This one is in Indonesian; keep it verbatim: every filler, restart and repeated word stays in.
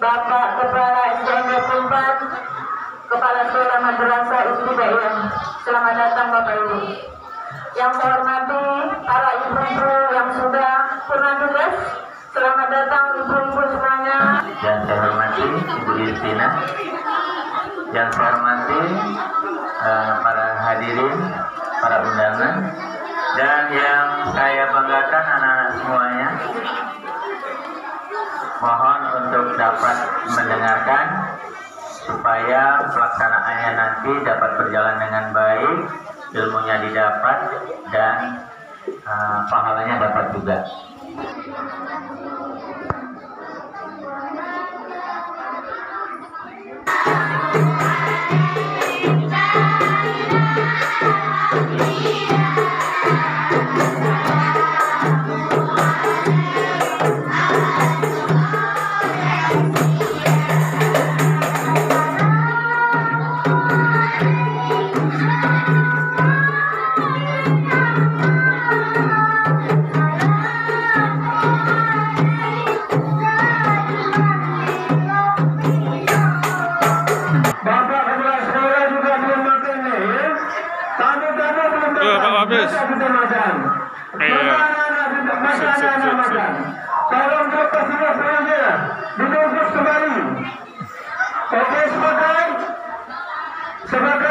Bapak Kepala S D M Tempat, Kepala Sekolah Madrasah Ibtidaiyah. Selamat datang Bapak Ibu. Yang saya hormati para ibu-ibu yang sudah pernah tugas. Selamat datang ibu-ibu semuanya. Yang saya hormati Ibu Irvina. Yang saya hormati uh, para hadirin, para undangan, dan yang saya banggakan anak-anak semuanya. Mohon untuk dapat mendengarkan supaya pelaksanaannya nanti dapat berjalan dengan baik, ilmunya didapat, dan uh, pahalanya dapat juga. Habis. Iya. Tolong dapat semua semuanya dibungkus kembali. Oke, sebagai sebagai